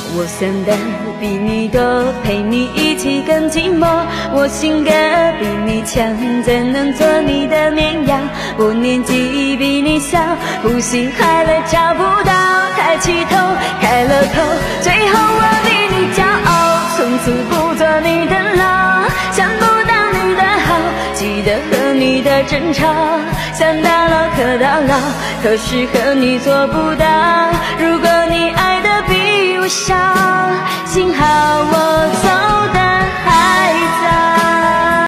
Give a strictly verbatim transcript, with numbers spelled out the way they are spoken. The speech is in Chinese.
我想的比你多，陪你一起更寂寞。我性格比你强，怎能做你的绵羊？我年纪比你小，呼吸快乐找不到，抬起头开了口，最后我比你骄傲，从此不做你的牢，想不到你的好，记得和你的争吵，想到老可到老，可是和你做不到。如果你爱的比我少，幸好我走到